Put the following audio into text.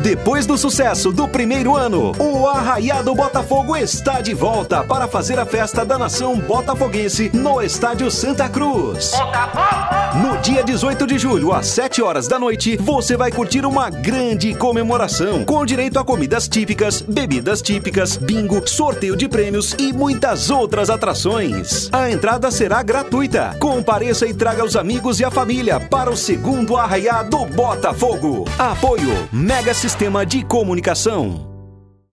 Depois do sucesso do primeiro ano, o Arraiá do Botafogo está de volta para fazer a festa da nação botafoguense no Estádio Santa Cruz. No dia 18 de julho, às 7 horas da noite, você vai curtir uma grande comemoração, com direito a comidas típicas, bebidas típicas, bingo, sorteio de prêmios e muitas outras atrações. A entrada será gratuita. Compareça e traga os amigos e a família para o segundo Arraiá do Botafogo. Apoio Mega Sistema de Comunicação.